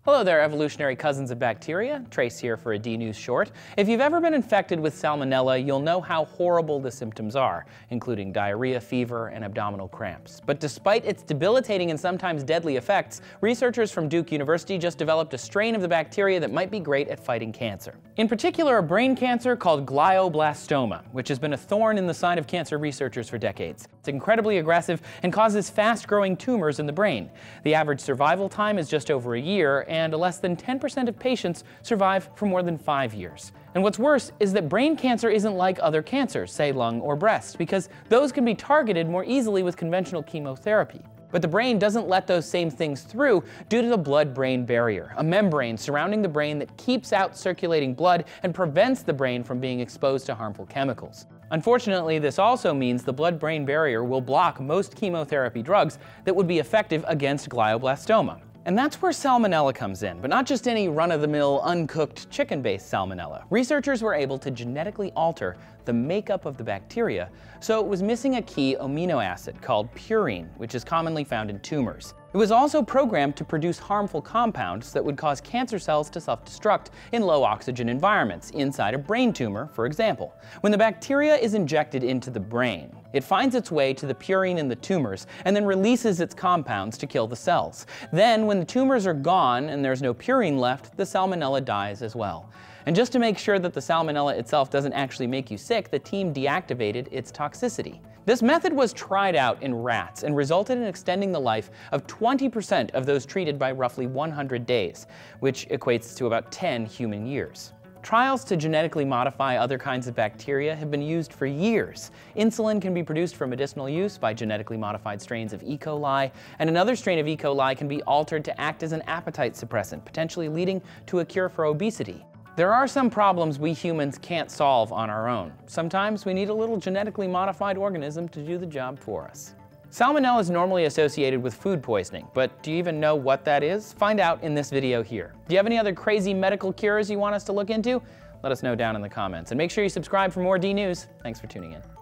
Hello there, evolutionary cousins of bacteria. Trace here for a D-News short. If you've ever been infected with Salmonella, you'll know how horrible the symptoms are, including diarrhea, fever, and abdominal cramps. But despite its debilitating and sometimes deadly effects, researchers from Duke University just developed a strain of the bacteria that might be great at fighting cancer. In particular, a brain cancer called glioblastoma, which has been a thorn in the side of cancer researchers for decades. It's incredibly aggressive and causes fast-growing tumors in the brain. The average survival time is just over a year, and less than 10% of patients survive for more than 5 years. And what's worse is that brain cancer isn't like other cancers, say lung or breast, because those can be targeted more easily with conventional chemotherapy. But the brain doesn't let those same things through due to the blood-brain barrier, a membrane surrounding the brain that keeps out circulating blood and prevents the brain from being exposed to harmful chemicals. Unfortunately, this also means the blood-brain barrier will block most chemotherapy drugs that would be effective against glioblastoma. And that's where Salmonella comes in, but not just any run-of-the-mill, uncooked, chicken-based Salmonella. Researchers were able to genetically alter the makeup of the bacteria, so it was missing a key amino acid called purine, which is commonly found in tumors. It was also programmed to produce harmful compounds that would cause cancer cells to self-destruct in low-oxygen environments, inside a brain tumor, for example. When the bacteria is injected into the brain, it finds its way to the purine in the tumors and then releases its compounds to kill the cells. Then, when the tumors are gone and there's no purine left, the Salmonella dies as well. And just to make sure that the Salmonella itself doesn't actually make you sick, the team deactivated its toxicity. This method was tried out in rats and resulted in extending the life of 20% of those treated by roughly 100 days, which equates to about 10 human years. Trials to genetically modify other kinds of bacteria have been used for years. Insulin can be produced for medicinal use by genetically modified strains of E. coli, and another strain of E. coli can be altered to act as an appetite suppressant, potentially leading to a cure for obesity. There are some problems we humans can't solve on our own. Sometimes we need a little genetically modified organism to do the job for us. Salmonella is normally associated with food poisoning, but do you even know what that is? Find out in this video here. Do you have any other crazy medical cures you want us to look into? Let us know down in the comments. And make sure you subscribe for more D-News. Thanks for tuning in.